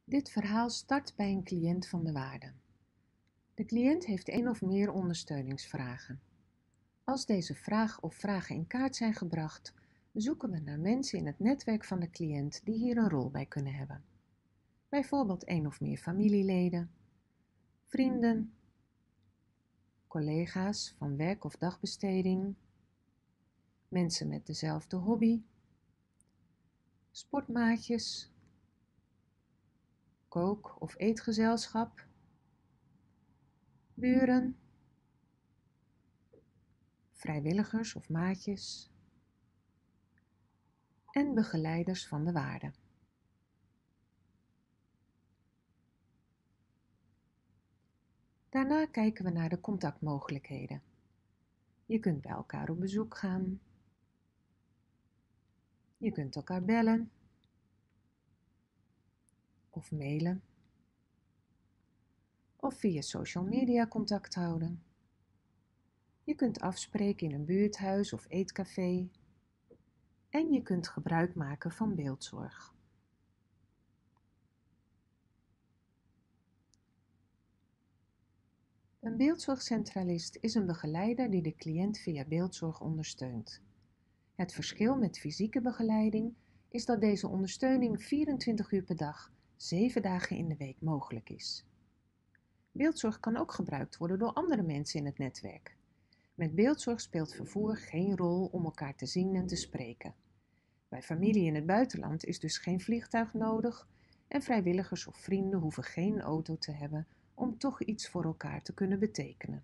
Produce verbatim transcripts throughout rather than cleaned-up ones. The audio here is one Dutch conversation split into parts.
Dit verhaal start bij een cliënt van de waarde. De cliënt heeft één of meer ondersteuningsvragen. Als deze vraag of vragen in kaart zijn gebracht, zoeken we naar mensen in het netwerk van de cliënt die hier een rol bij kunnen hebben. Bijvoorbeeld één of meer familieleden, vrienden, collega's van werk of dagbesteding, mensen met dezelfde hobby, sportmaatjes, kook- of eetgezelschap, buren, vrijwilligers of maatjes en begeleiders van de waarde. Daarna kijken we naar de contactmogelijkheden. Je kunt bij elkaar op bezoek gaan. Je kunt elkaar bellen of mailen of via social media contact houden. Je kunt afspreken in een buurthuis of eetcafé en je kunt gebruik maken van beeldzorg. Een beeldzorgcentralist is een begeleider die de cliënt via beeldzorg ondersteunt. Het verschil met fysieke begeleiding is dat deze ondersteuning vierentwintig uur per dag, zeven dagen in de week mogelijk is. Beeldzorg kan ook gebruikt worden door andere mensen in het netwerk. Met beeldzorg speelt vervoer geen rol om elkaar te zien en te spreken. Bij familie in het buitenland is dus geen vliegtuig nodig en vrijwilligers of vrienden hoeven geen auto te hebben om toch iets voor elkaar te kunnen betekenen.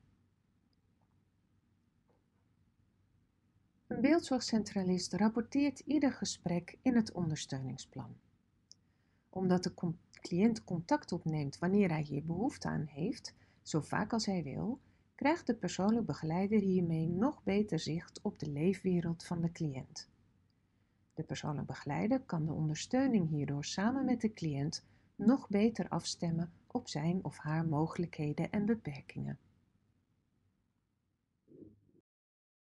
Een beeldzorgcentralist rapporteert ieder gesprek in het ondersteuningsplan. Omdat de cliënt contact opneemt wanneer hij hier behoefte aan heeft, zo vaak als hij wil, krijgt de persoonlijk begeleider hiermee nog beter zicht op de leefwereld van de cliënt. De persoonlijk begeleider kan de ondersteuning hierdoor samen met de cliënt nog beter afstemmen op zijn of haar mogelijkheden en beperkingen.